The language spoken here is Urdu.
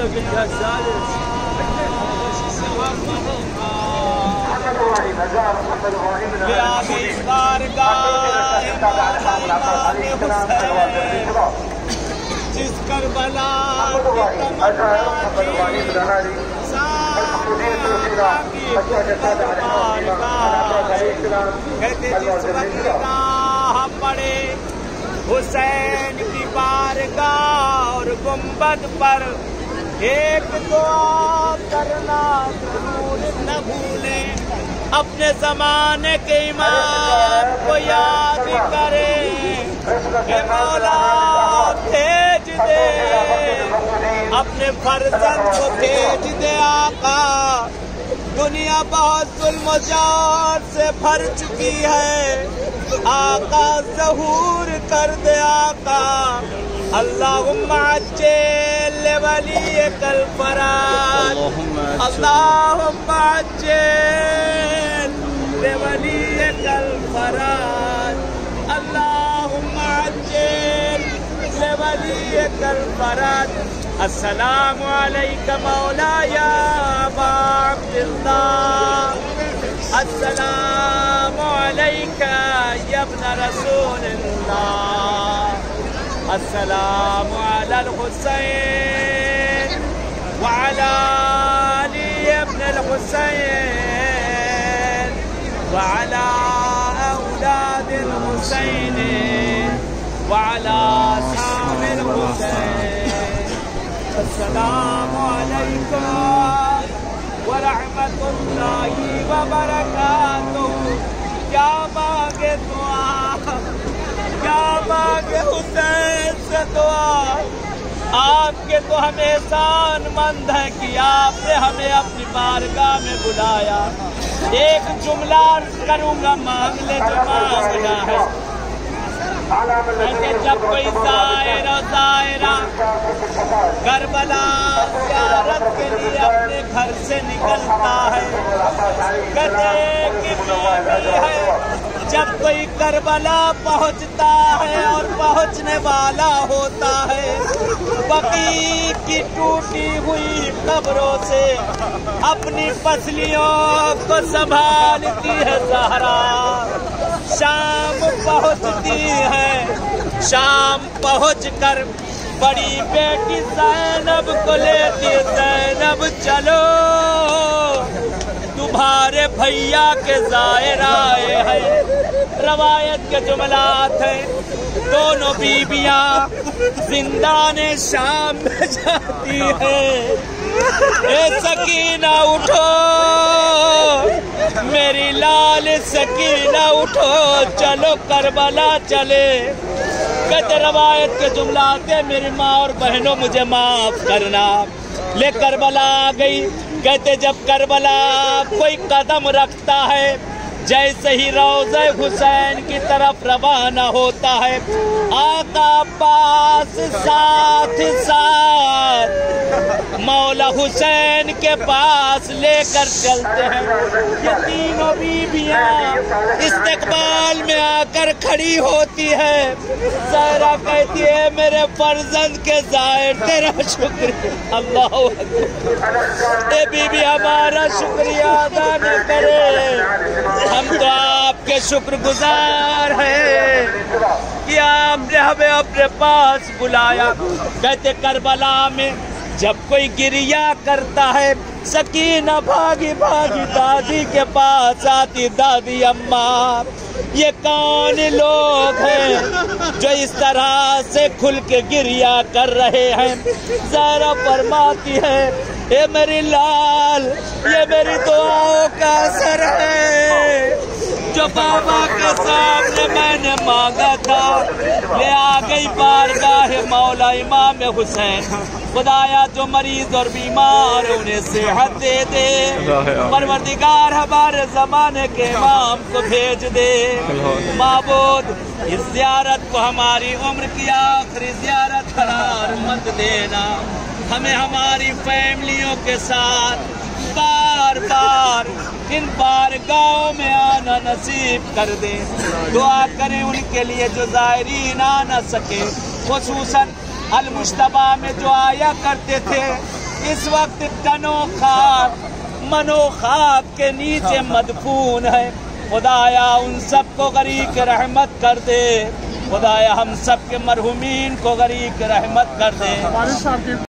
جس کربلا پڑے حسین کی بارگاہ اور گنبد پر ایک دعا کرنا ضرور نہ بھولیں، اپنے زمانے کے امام کو یاد کریں کہ مولا بھیج دے، اپنے فرزند کو بھیج دے آقا، دنیا بہت ظلم و جور سے بھر چکی ہے، آقا ظہور کر دے آقا، اللہم عجل لولیک الفرج، اللہم عجل لولیک الفرج، اللہم عجل لولیک الفرج۔ السلام علیک مولاي ابا عبداللہ، السلام علیک یا ابن رسول اللہ، السلام علی الحسین وعلی علی ابن الحسین وعلی اولاد الحسین وعلی اصحاب الحسین۔ السلام علیکم ورحمۃ اللہ وبرکاتہ۔ کیا مانگے دعا، کیا مانگے حسین سے دعا، آپ کے تو ہم احسان مند ہیں کہ آپ نے ہمیں اپنی بارگاہ میں بلایا۔ ایک جملہ کروں گا، مانگ لے جو مانگنا ہے۔ جب کوئی زائرہ کربلا زیارت کے لیے اپنے گھر سے نکلتا ہے، کہتے کہ بیوی ہے، جب کوئی کربلا پہنچتا ہے اور پہنچنے والا ہوتا ہے، بقیع کی ٹوٹی ہوئی قبروں سے اپنی پسلیوں کو سنبھالتی ہے زہرا۔ شام پہنچتی ہے، شام پہنچ کر بڑی بیٹی زینب کو لیتی، زینب چلو تمہارے بھیا کے زائر آئے ہیں۔ روایت کے جملات ہیں، دونوں بیویاں زندان شام میں جاتی ہیں، اے سکینہ اٹھو میری لال سکینہ اٹھو، چلو کربلا چلے۔ کہتے روایت کے جملات ہیں، میری ماں اور بہنوں مجھے معاف کرنا، لے کربلا آ گئی۔ کہتے جب کربلا کوئی قدم رکھتا ہے، جیسے ہی روضہ حسین کی طرف روانہ ہوتا ہے، آقا عباس ساتھ ساتھ مولا حسین کے پاس لے کر چلتے ہیں۔ یہ تینوں بیویاں استقبال میں آ کر کھڑی ہوتی ہے۔ زہرا کہتی ہے میرے فرزند کے زائر تیرا شکریہ، اللہ اکبر، اے بی بی ہمارا شکریہ ادا نہ کرے، ہم تو آپ کے شکر گزار ہیں کہ آپ نے ہمیں اپنے پاس بلایا۔ کہتے کربلا میں جب کوئی گریا کرتا ہے، سکینہ بھاگی بھاگی دادی کے پاس آتی، دادی اماں یہ کون لوگ ہیں جو اس طرح سے کھل کے گریا کر رہے ہیں؟ زہرا فرماتی ہے اے میری لال، یہ میری دعاؤں کا اثر ہے، جو بابا کے سامنے میں نے مانگا تھا، لے آ گئی بارگاہ مولا امام حسین۔ خدایا جو مریض اور بیمار انہیں صحت دے دے، پروردگار ہمارے زمانے کے امام کو بھیج دے، معبود اس زیارت کو ہماری عمر کی آخری زیارت قرار مت دینا، ہمیں ہماری فیملیوں کے ساتھ بار بار ان بارگاہوں میں آنا نصیب کر دیں۔ دعا کریں ان کے لیے جو زائرین آ نہ سکے، خصوصاً المجتبیٰ میں جو آیا کرتے تھے، इस वक्त तनो खाक मनो खाक के नीचे मदफून है। खुदाया उन सबको गरीक रहमत कर दे, खुदाया हम सब के मरहुमीन को गरीक रहमत कर दे।